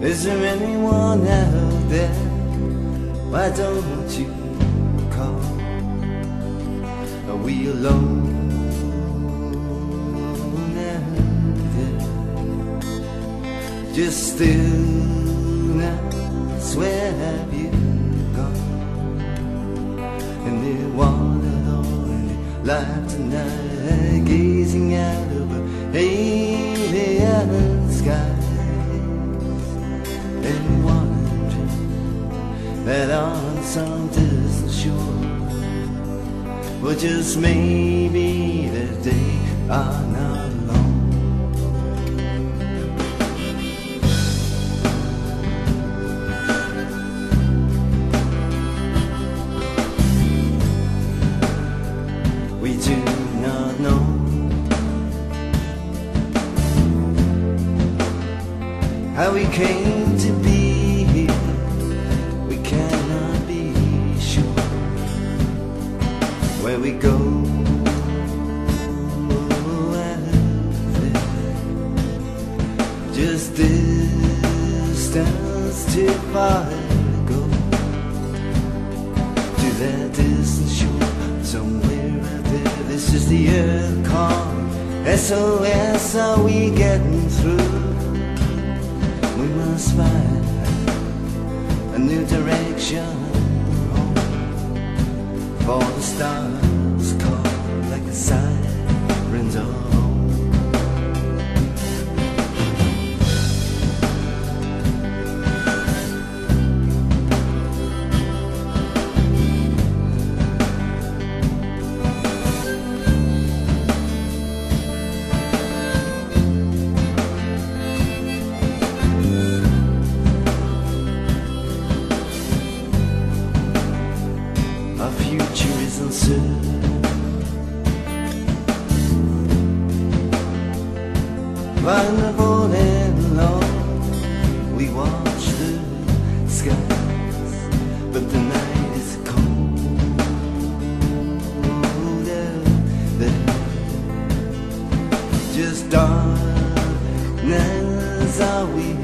Is there anyone out there? Why don't you call? Are we alone out there? Just still now, where have you gone? In the water-lonely life tonight, gazing out over alien skies, and wondering that on some distant shore, well, just maybe that they are not alone. We do not know how we came to be here. We cannot be sure where we go after. Just distance too far to go to that distant shore somewhere out there. This is the earth calling SOS. Are we getting through? We must find a new direction home, for the stars call like the sirens of home. Our future is uncertain. Wonderful and long, we watch the skies, but the night is cold out there. Just darkness, are we